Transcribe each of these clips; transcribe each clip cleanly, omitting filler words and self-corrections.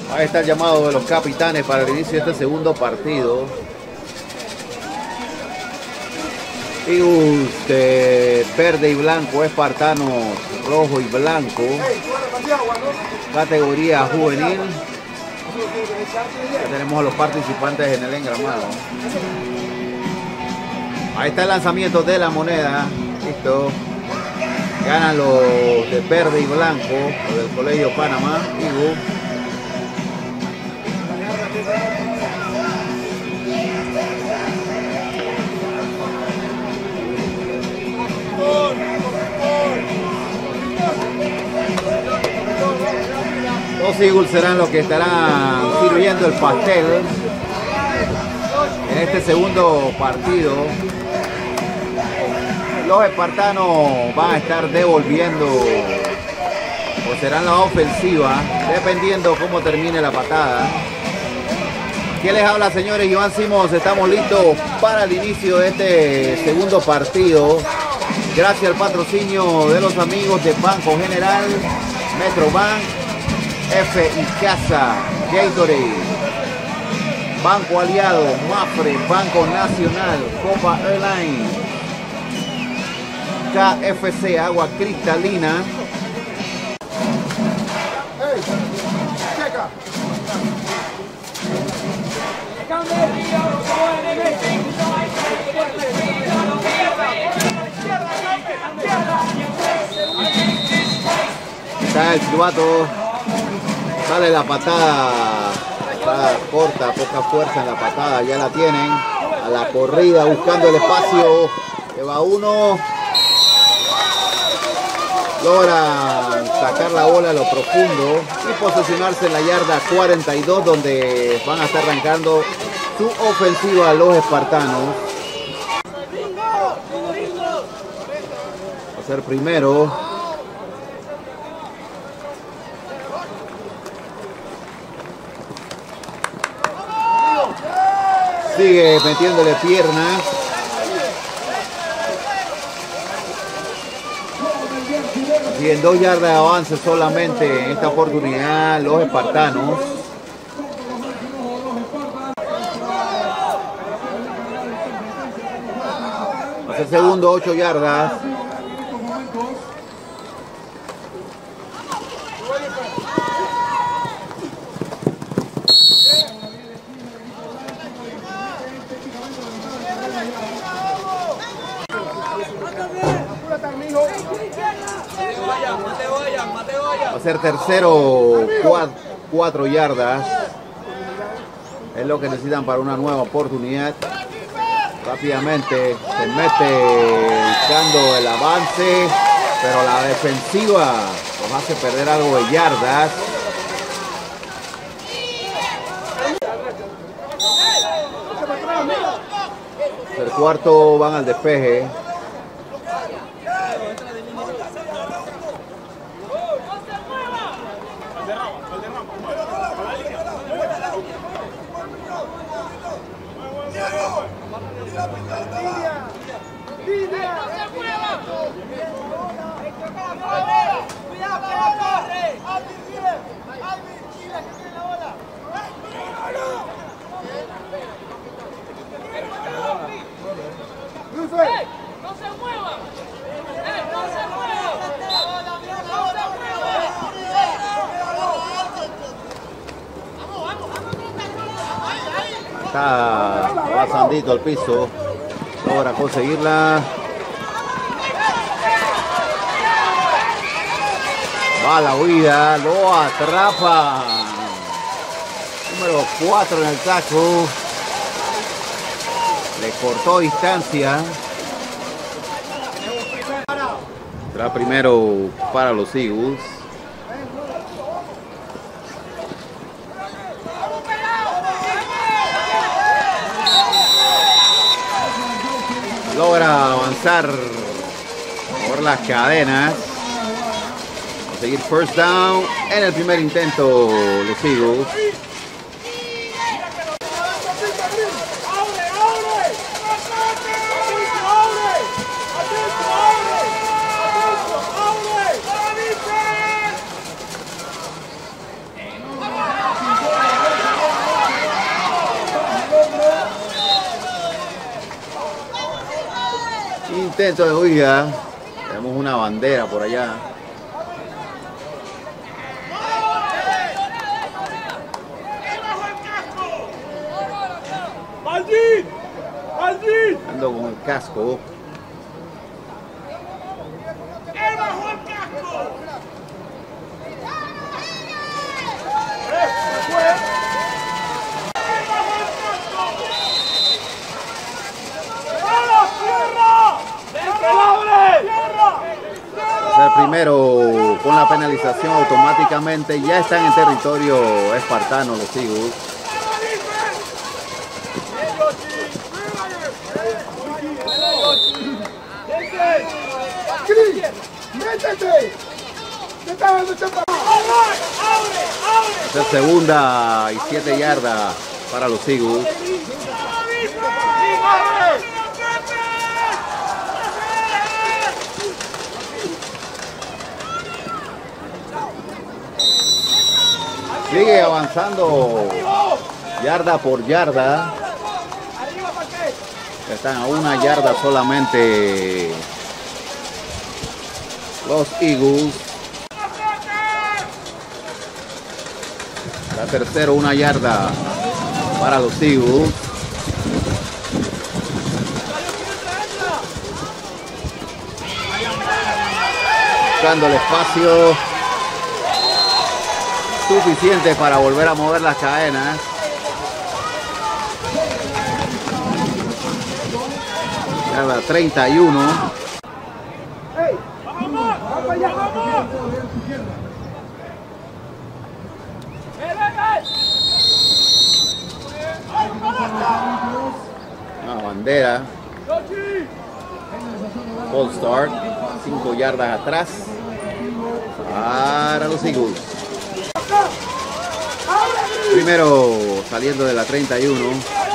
Ahí está el llamado de los capitanes para el inicio de este segundo partido. Eagles de verde y blanco, espartanos rojo y blanco. Categoría juvenil. Ya tenemos a los participantes en el engramado. Ahí está el lanzamiento de la moneda. Listo. Ganan los de verde y blanco, los del Colegio Panamá. Eagles. Los Eagles serán los que estarán sirviendo el pastel en este segundo partido. Los espartanos van a estar devolviendo o serán la ofensiva, dependiendo cómo termine la patada. ¿Quién les habla, señores? Iván Simons. Estamos listos para el inicio de este segundo partido. Gracias al patrocinio de los amigos de Banco General, Metrobank, F y Casa, Gatorade, Banco Aliado, Mafre, Banco Nacional, Copa Airlines, KFC, agua cristalina. Está el silbato, sale la patada, está corta, poca fuerza en la patada, ya la tienen, a la corrida buscando el espacio, lleva uno, logran sacar la bola a lo profundo y posicionarse en la yarda 42, donde van a estar arrancando su ofensiva a los espartanos. Va a ser primero. Sigue metiéndole piernas. Y en 2 yardas de avance solamente en esta oportunidad los espartanos. Hace segundo 8 yardas. Va a ser tercero 4 yardas. Es lo que necesitan para una nueva oportunidad. Rápidamente se mete buscando el avance, pero la defensiva nos hace perder algo de yardas. El cuarto van al despeje. Está pasandito al piso, logra conseguirla. Va a la huida, lo atrapa. Número 4 en el saco. Le cortó distancia. Será primero para los Eagles. Logra avanzar por las cadenas, conseguir first down en el primer intento los Eagles. intento de huida. Tenemos una bandera por allá. Ando con el casco. El primero con la penalización automáticamente ya están en territorio espartano los Eagles. Es segunda y 7 yardas para los Eagles. Sigue avanzando yarda por yarda. Están a 1 yarda solamente los Eagles. La tercera 1 yarda para los Eagles. Buscando el espacio suficiente para volver a mover las cadenas. Yarda 31. Una bandera. Full start. 5 yardas atrás para los Eagles. Primero saliendo de la 31.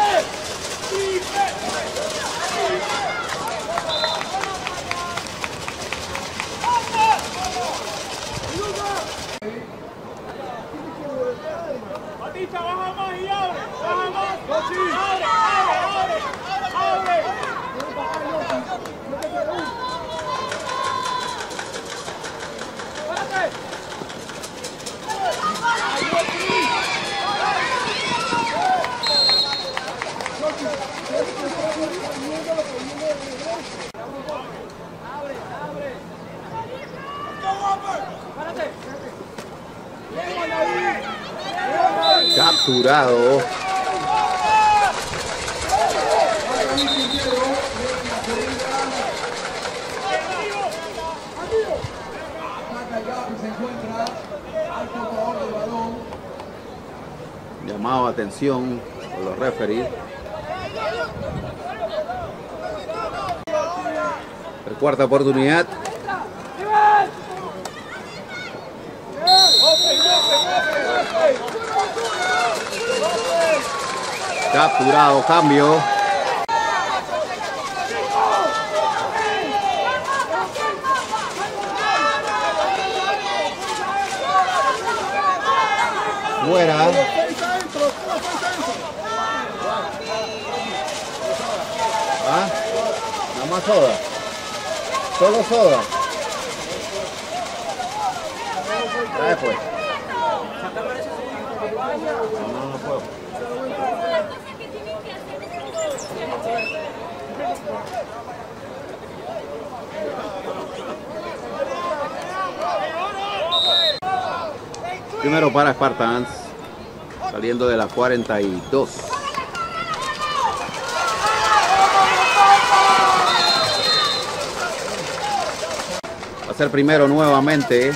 Capturado. Llamado a atención por los referees. Cuarta oportunidad. Capturado, cambio. Fuera. ¿Ah? Nada más soda. Solo soda. Trae pues. No puedo. Primero para Spartans, saliendo de la 42. Va a ser primero nuevamente.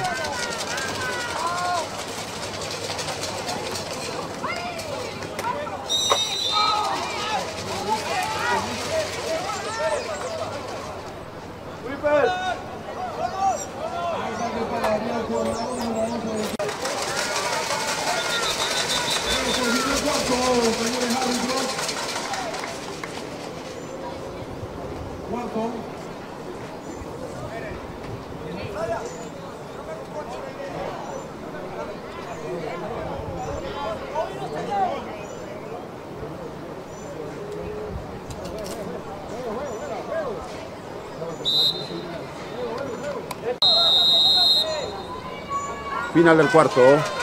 Final del cuarto.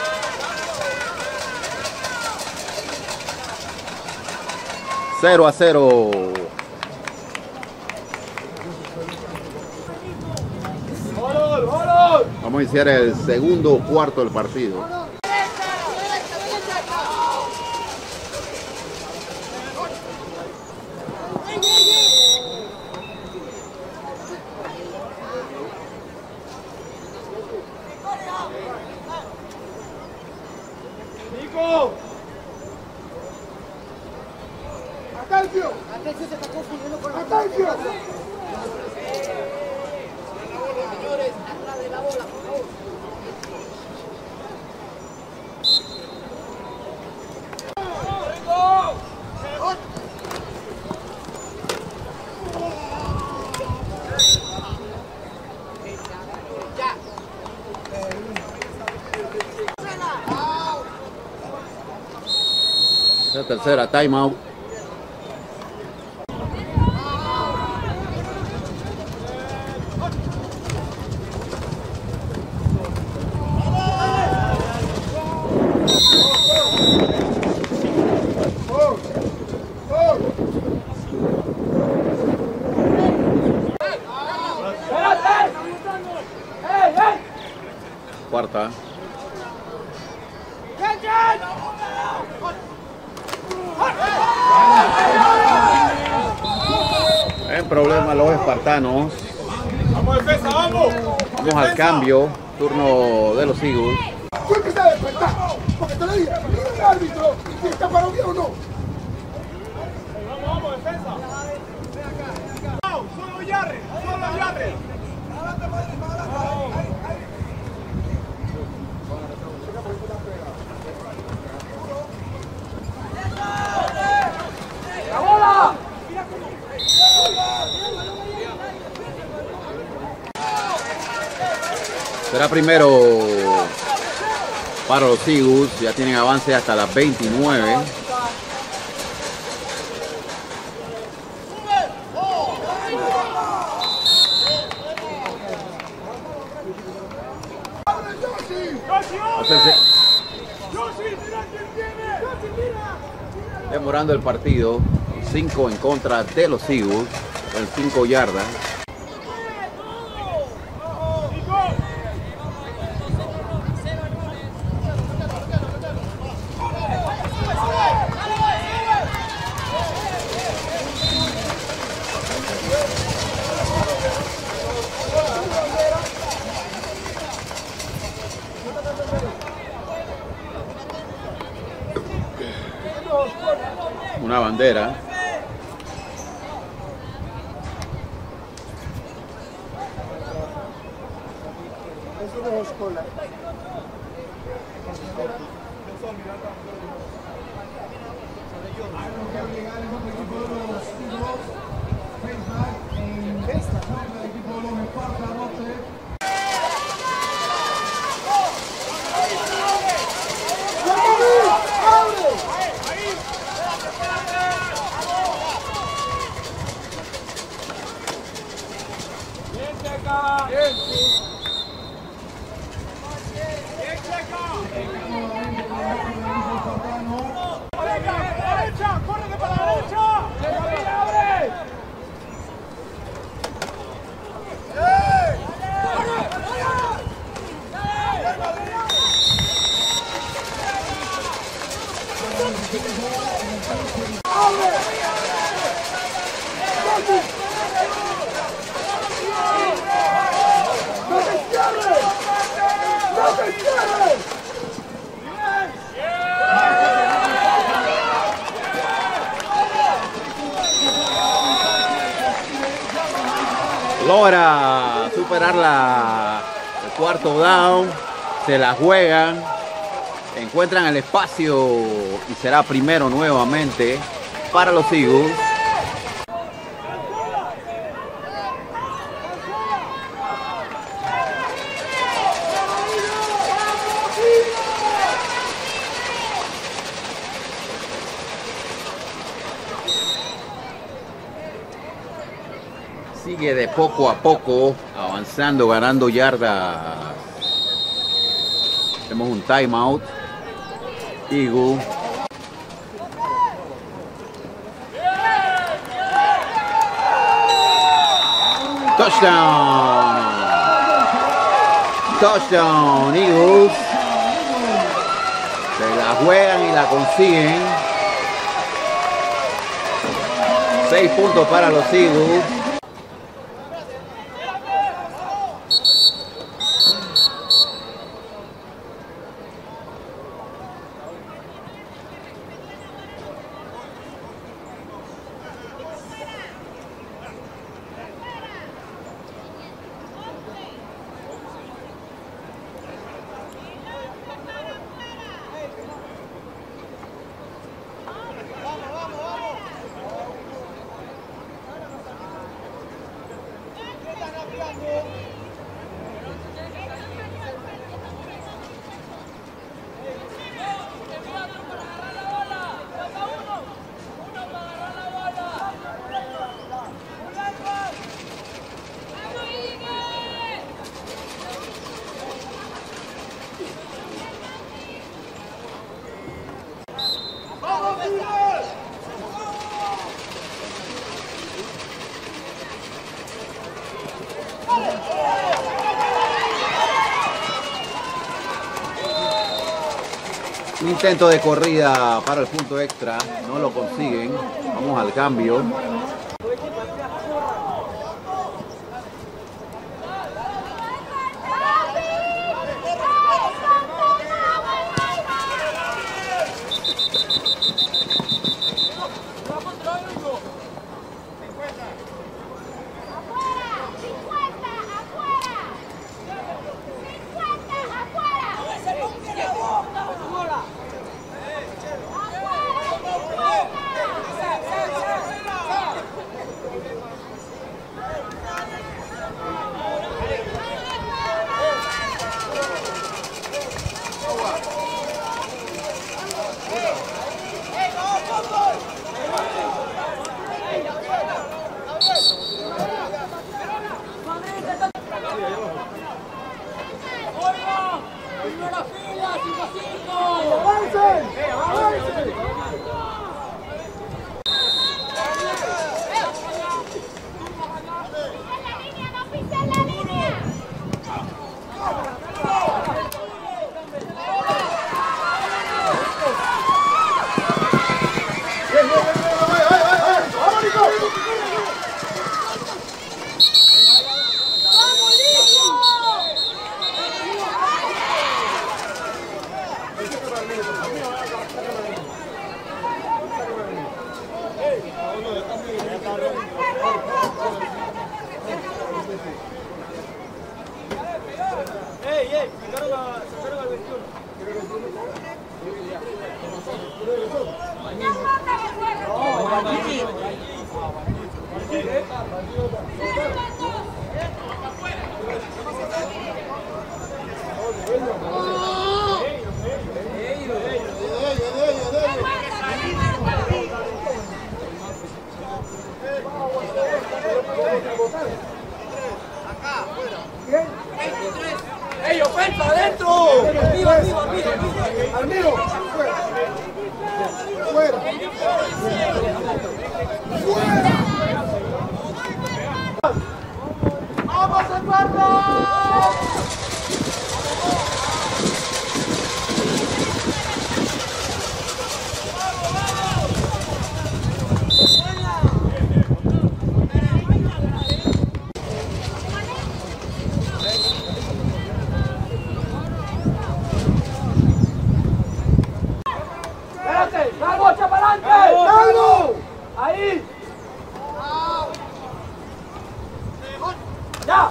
Cero a 0. Vamos a iniciar el segundo cuarto del partido. ¡Atención! ¡Atención, se está confundiendo con la... ¡Atención! Señores, atrás de la bola, por favor. La tercera, timeout. Cuarta. En problema los espartanos. Vamos, defensa, vamos. Vamos al cambio. Turno de los Eagles. Tú empiezas a despertar, porque te lo dije, mira el árbitro, si está para bien o no. Vamos, defensa. Solo Yarre, solo Yarre. ¡La bola! Será primero para los Eagles. Ya tienen avance hasta las 29. Demorando el partido, 5 en contra de los Eagles, en 5 yardas. Una bandera. Logra superar el cuarto down, se la juegan, encuentran el espacio y será primero nuevamente para los Eagles. Sigue de poco a poco avanzando, ganando yardas Tenemos un timeout. Eagle. Touchdown. Touchdown, Eagles. Se la juegan y la consiguen. 6 puntos para los Eagles. Un intento de corrida para el punto extra, no lo consiguen. Vamos al cambio. ¡Ey, ofensa adentro! ¡Arriba, arriba, arriba! ¡Amigo! ¡Fuera! ¡Fuera! ¡Vamos, Eduardo! ¡Ahí! ¡Ya!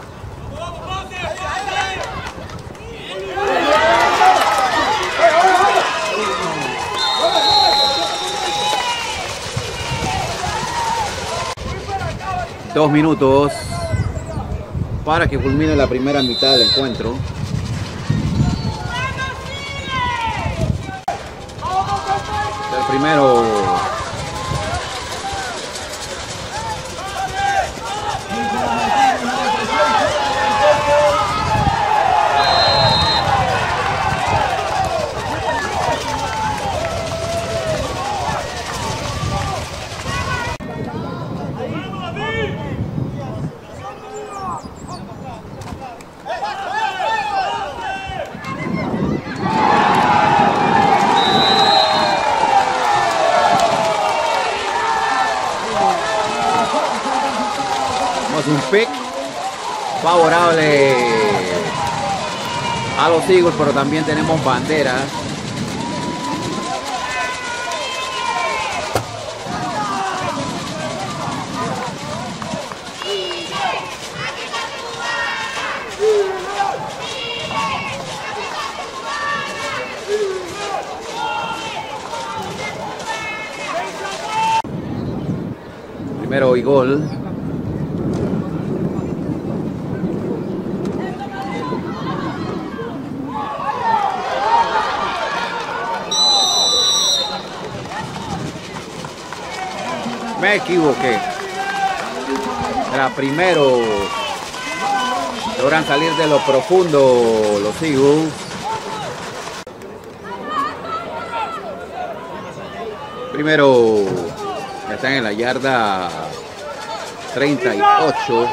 Dos minutos para que culmine la primera mitad del encuentro. El primero. pick favorable a los Eagles, pero también tenemos banderas. Primero y gol. Me equivoqué. Era primero. Logran salir de lo profundo los Eagles. Primero. Están en la yarda 38.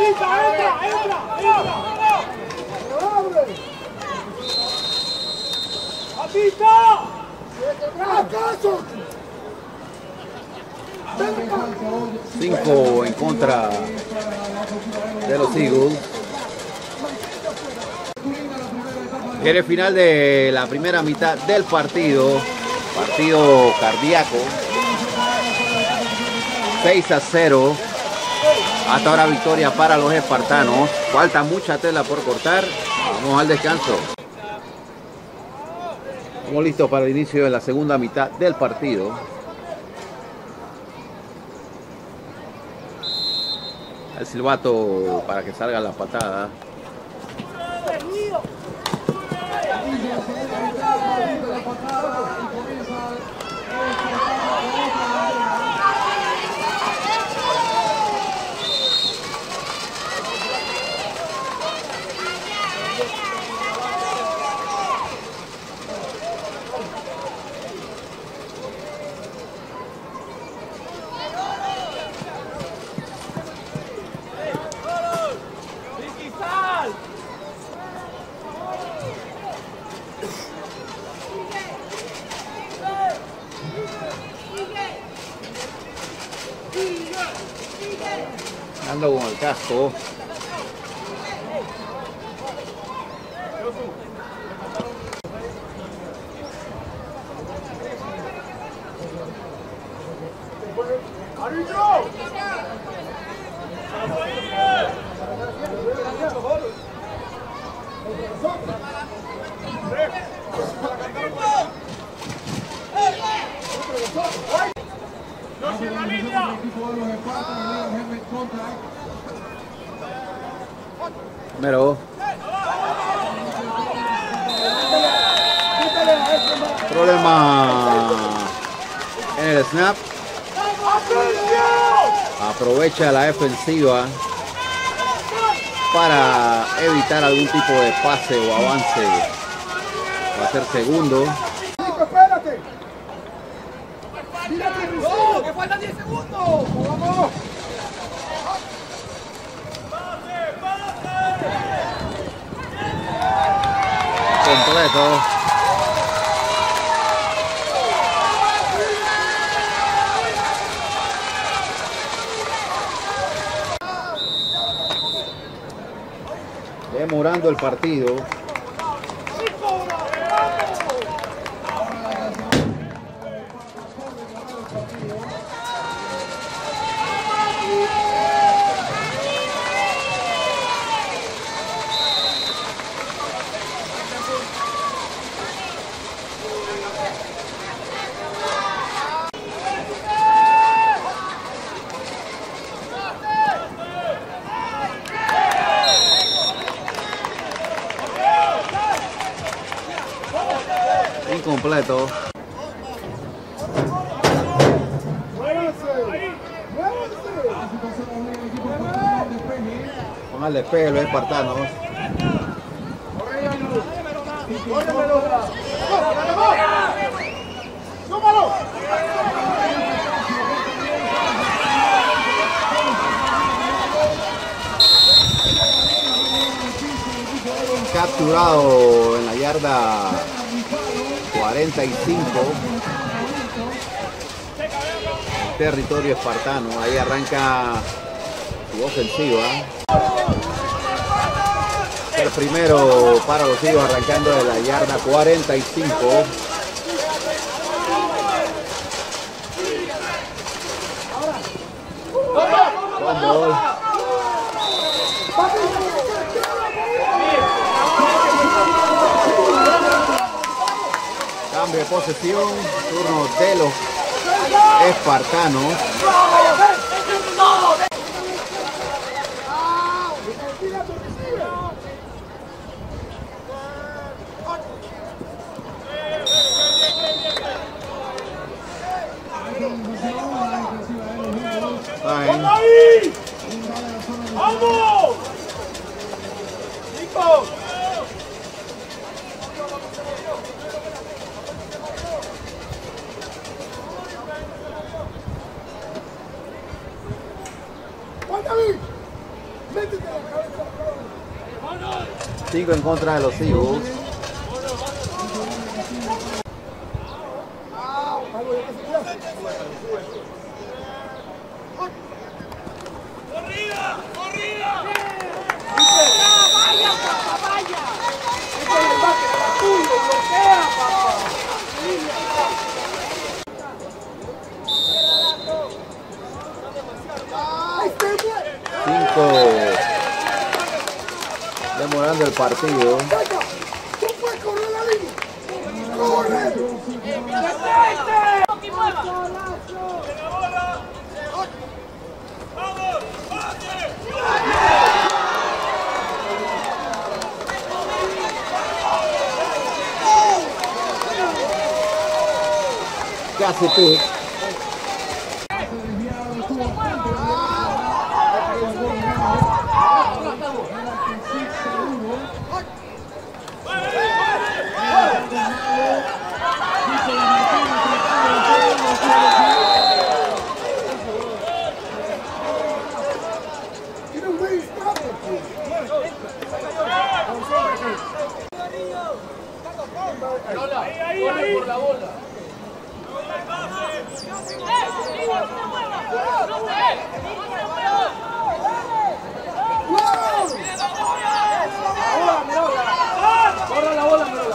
Cinco en contra de los Eagles. Y el final de la primera mitad del partido. Partido cardíaco. 6-0. Hasta ahora victoria para los espartanos. Falta mucha tela por cortar. Vamos al descanso. Estamos listos para el inicio de la segunda mitad del partido. El silbato para que salga la patada. Ando con el casco. Primero. Problema en el snap. Aprovecha la defensiva para evitar algún tipo de pase o avance. Va a ser segundo. Espérate. ¡No! ¡Que faltan 10 segundos! ¡Vamos! Completo. Demorando el partido. Incompleto. Con el despegue los espartanos. Capturado en la yarda 45, territorio espartano. Ahí arranca su ofensiva. El primero para los Eagles arrancando de la yarda 45. Fumble. Cambio de posesión, turno de los espartanos. ¡Vamos! ¡Nico! Métete la cabeza. 5 en contra de los Eagles. ¡Corrida! ¡Corrida! ¡Vaya, papá, vaya! ¡Ese es el bate para tuyo! ¡Bloquea, papá! 5 demorando el partido. ¡Tú puedes correr la línea! ¡Corre! Casi pick. Corre por la bola. Corre la bola, Mirola.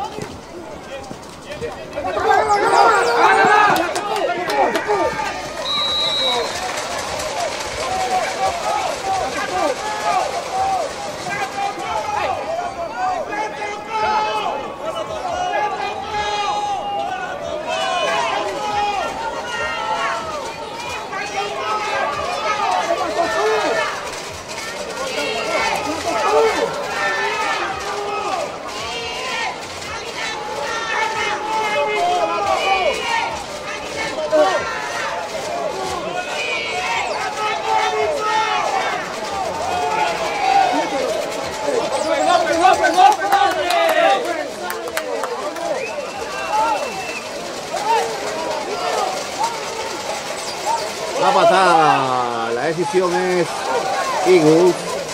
La patada, la decisión es Eagles.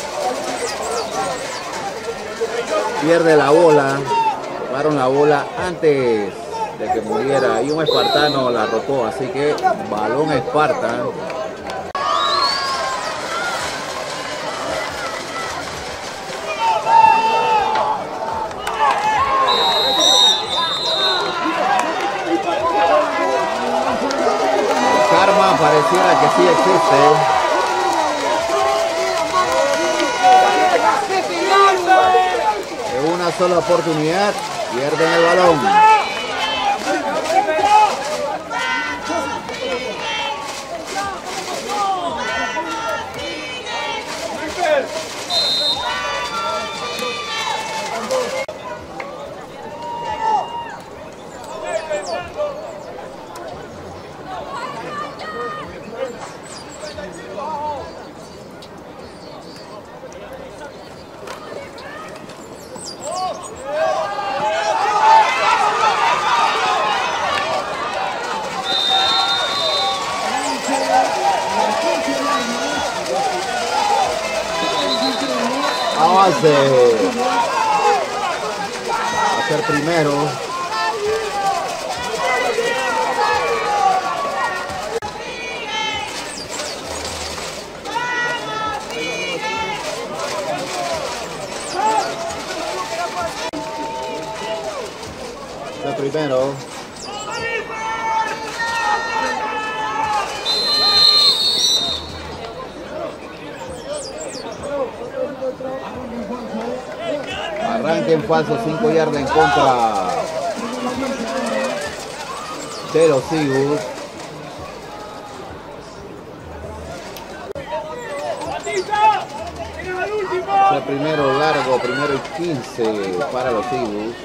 Pierde la bola, tomaron la bola antes de que muriera y un espartano la rotó, así que balón Esparta. Karma pareciera que sí existe. De una sola oportunidad, pierden el balón. Avance. Va a ser primero. primero. Arranque en falso, 5 yardas en contra de los Eagles. El primero largo, primero y 15 para los Eagles.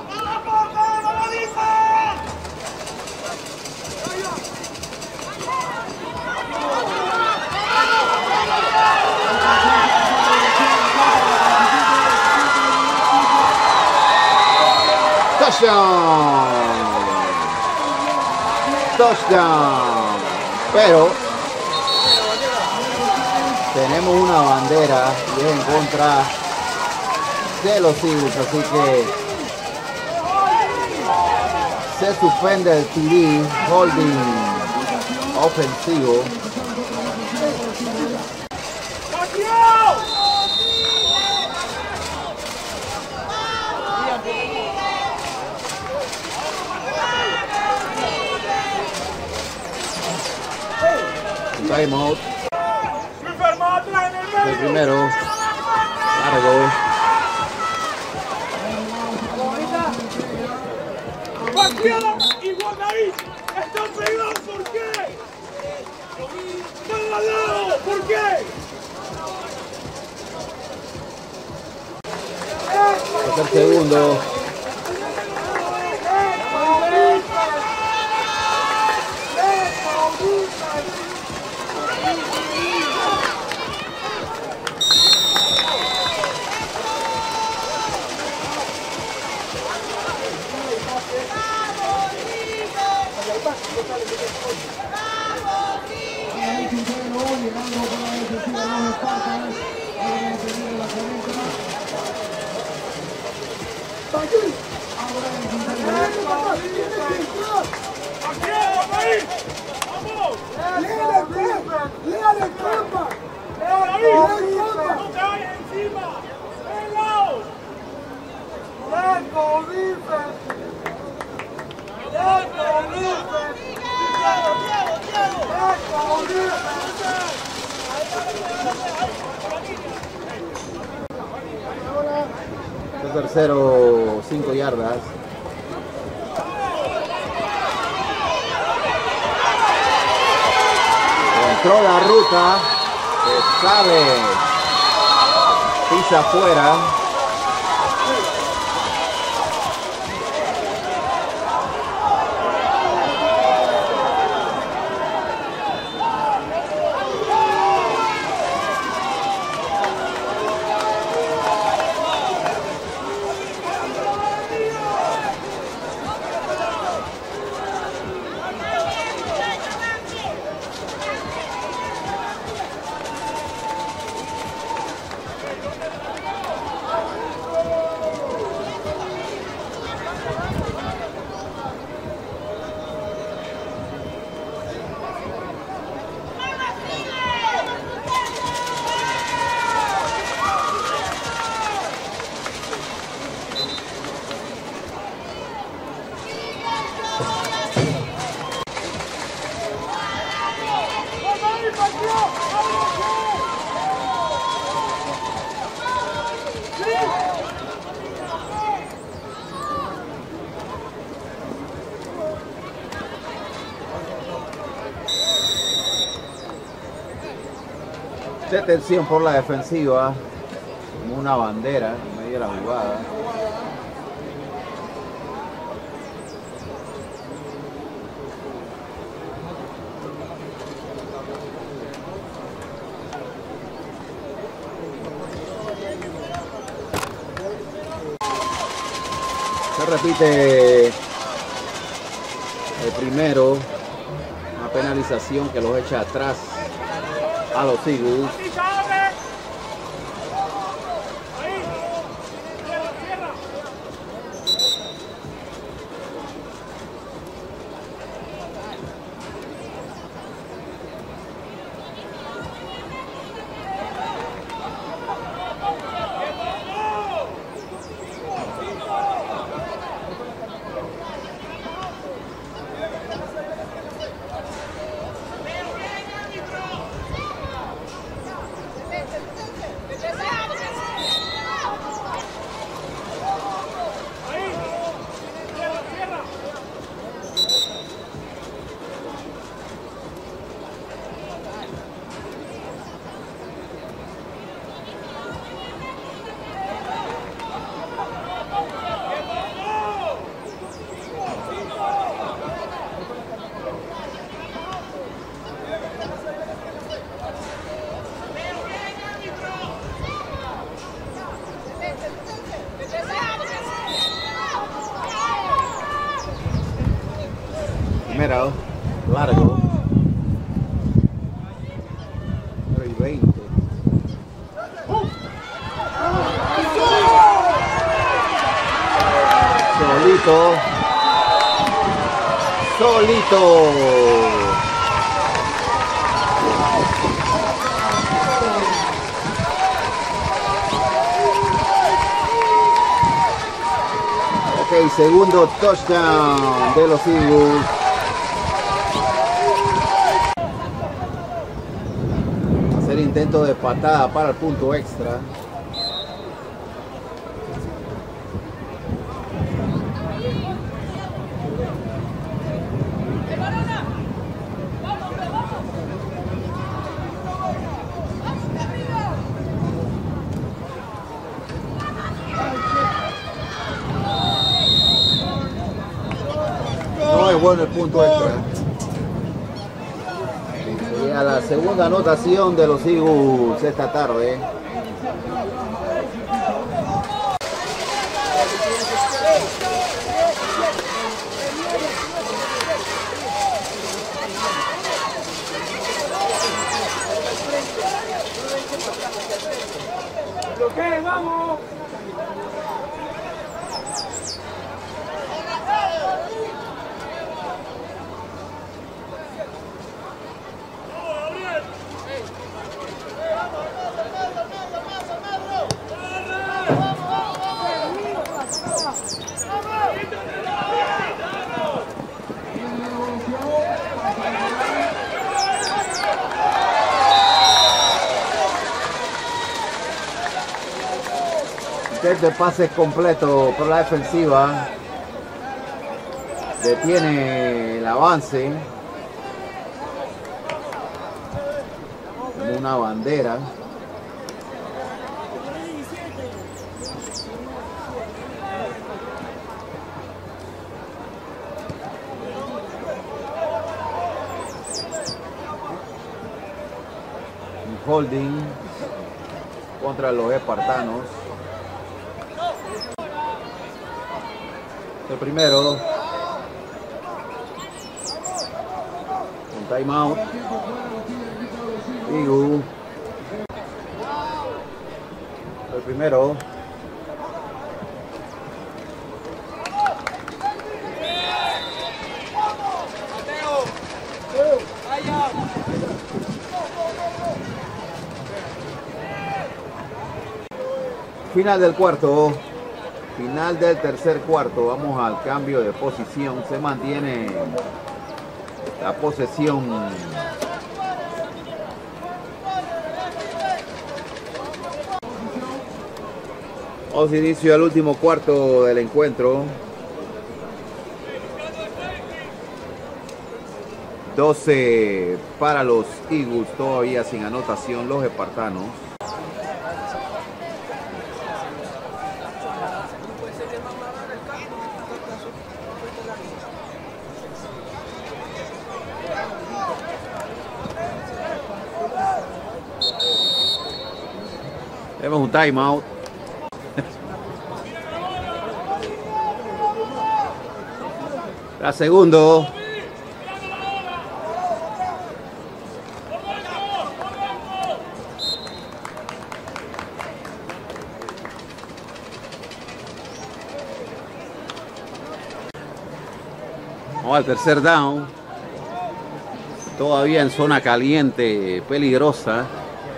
Touchdown. Pero tenemos una bandera y es en contra de los Eagles, así que se suspende el TD, holding ofensivo. Timeout. El primero largo. Y Guadaí están pegados, ¿por qué? ¡Están al lado! ¿Por qué? El segundo. Tercero, 5 yardas. Controla la ruta, se sale, pisa afuera. Detención por la defensiva, como una bandera en medio de la jugada. Se repite el primero, una penalización que los echa atrás a los Eagles. primera, largo. 20. Solito. Ok, segundo touchdown de los Eagles. Hacer intento de patada para el punto extra. No es bueno el punto extra. Y a la segunda anotación de los Eagles esta tarde. ¡Bloqueen, vamos! De pases completo por la defensiva. Detiene el avance. Como una bandera. Un holding contra los espartanos. El primero, un timeout. Eagle. El primero. Final del cuarto. Final del tercer cuarto, vamos al cambio de posición, se mantiene la posesión. Vamos a inicio al último cuarto del encuentro. 12 para los Eagles, todavía sin anotación los espartanos. Tenemos un timeout. La segundo. Vamos al tercer down. Todavía en zona caliente, peligrosa.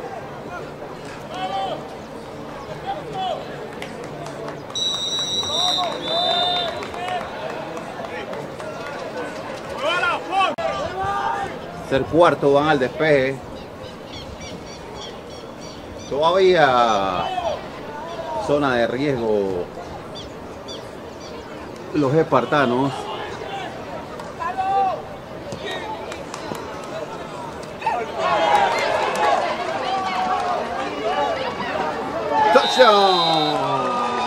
Tercer cuarto, van al despeje. Todavía zona de riesgo los espartanos. Touchdown.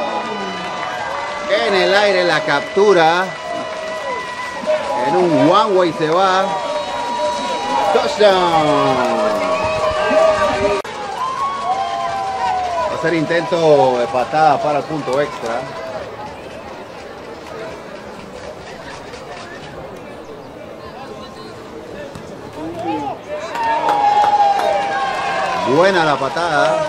En el aire la captura. En un one way se va. Touchdown. Va a hacer intento de patada para el punto extra. Buena la patada.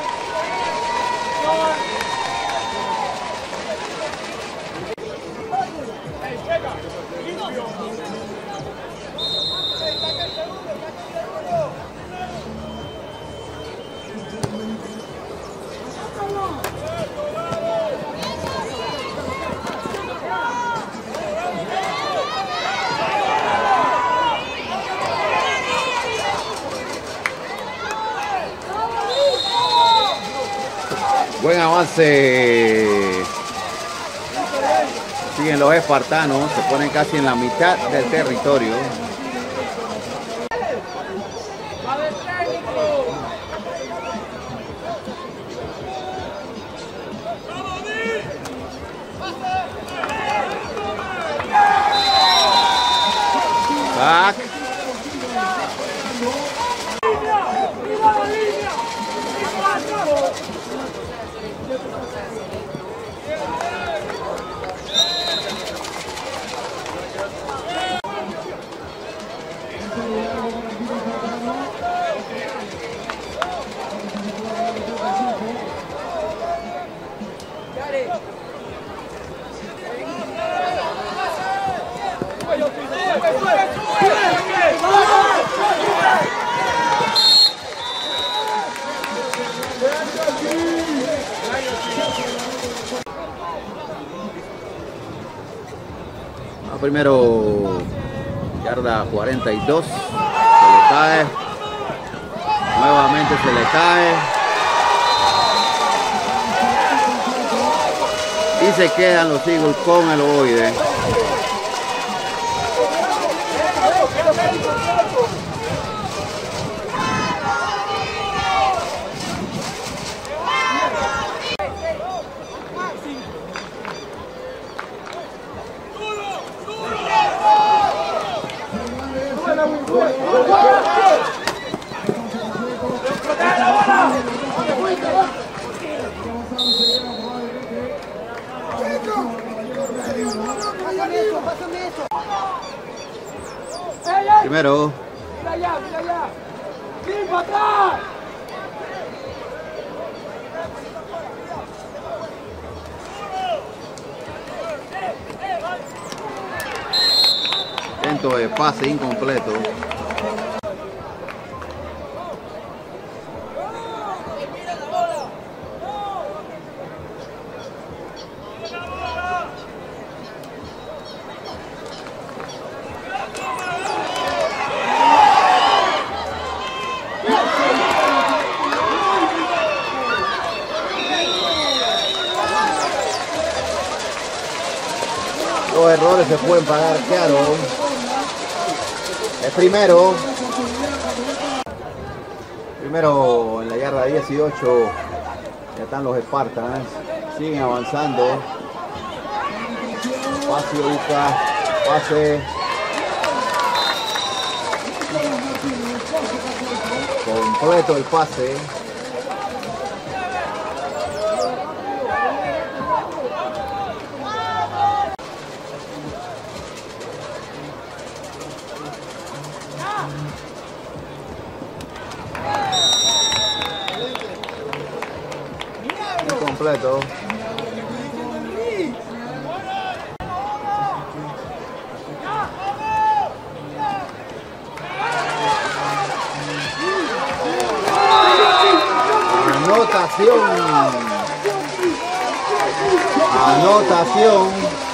Buen avance. Siguen los espartanos, se ponen casi en la mitad del territorio. Back. Primero, yarda 42, se le cae, nuevamente se le cae y se quedan los Eagles con el ovoide. Primero. Mira allá, mira allá. ¡Ven para atrás! Intento de pase incompleto. Los errores se pueden pagar caro. Es primero en la yarda 18. Ya están los Spartans. Siguen avanzando. Pase busca. Pase. Completo el pase. Completo. Anotación. Anotación.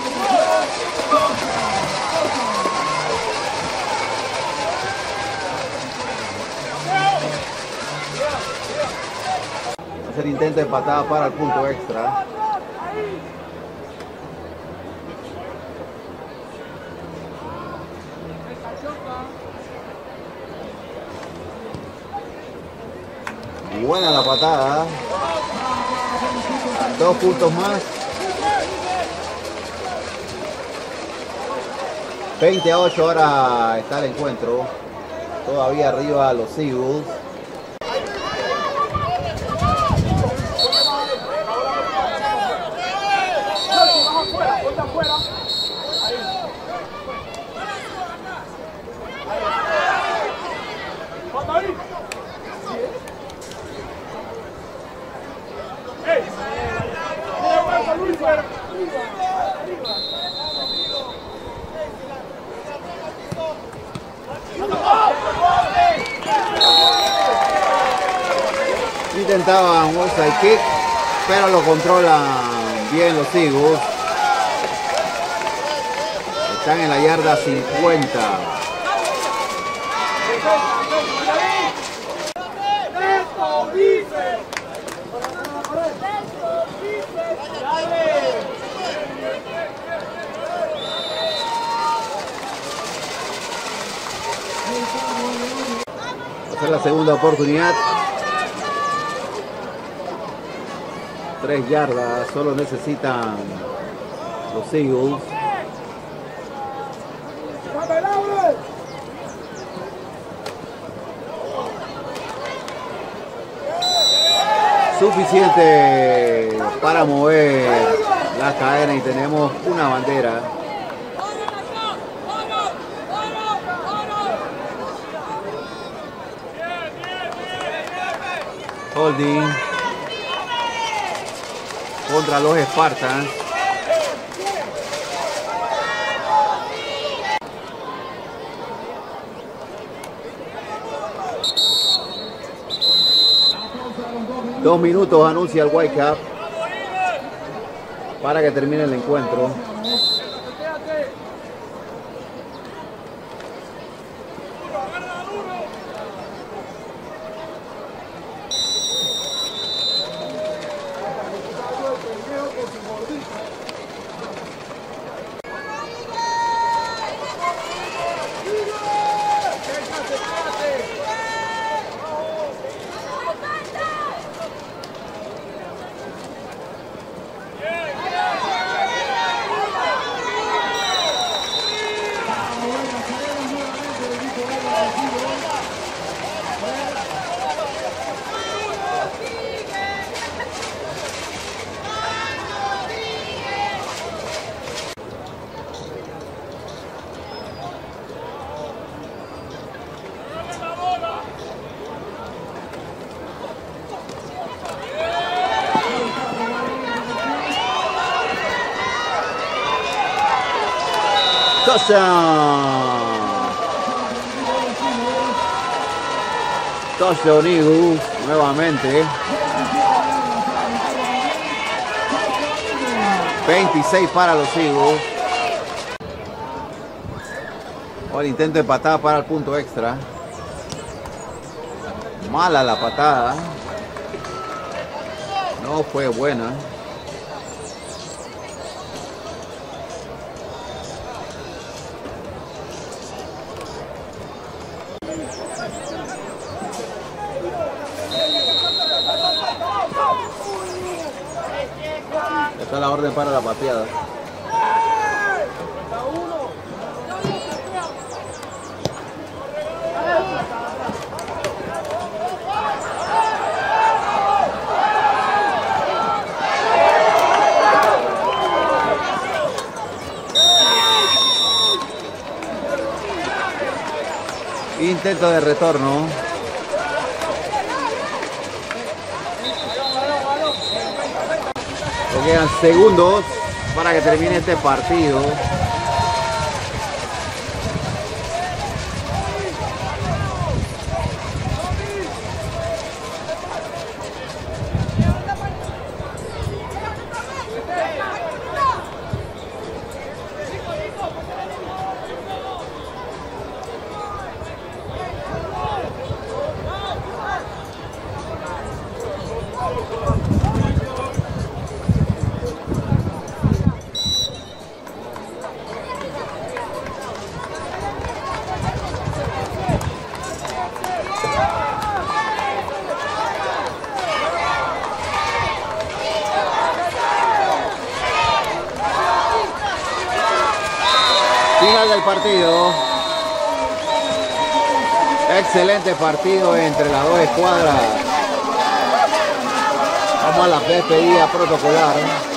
Hacer intento de patada para el punto extra. Buena la patada. 2 puntos más. 20-8 ahora está el encuentro. Todavía arriba los Eagles. intentaban un onside kick, pero lo controlan bien los Eagles. Están en la yarda 50. Esta es la segunda oportunidad. 3 yardas, solo necesitan los Eagles. Suficiente para mover la cadena y tenemos una bandera. Holding contra los Spartans. Dos minutos anuncia el Whitecap para que termine el encuentro. Touchdown Eagles nuevamente. 26 para los Eagles. El intento de patada para el punto extra. Mala la patada. No fue buena. Esta es la orden para la pateada. Intento de retorno. Quedan segundos para que termine este partido. Final del partido. Excelente partido entre las dos escuadras. Vamos a la despedida protocolar.